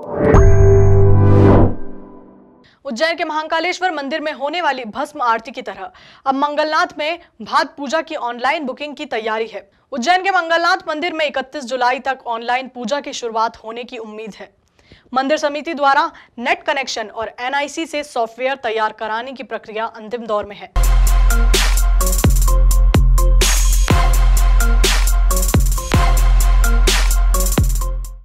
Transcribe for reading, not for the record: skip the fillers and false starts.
उज्जैन के महाकालेश्वर मंदिर में होने वाली भस्म आरती की तरह अब मंगलनाथ में भाग पूजा की ऑनलाइन बुकिंग की तैयारी है। उज्जैन के मंगलनाथ मंदिर में 31 जुलाई तक ऑनलाइन पूजा की शुरुआत होने की उम्मीद है। मंदिर समिति द्वारा नेट कनेक्शन और NIC से सॉफ्टवेयर तैयार कराने की प्रक्रिया अंतिम दौर में है।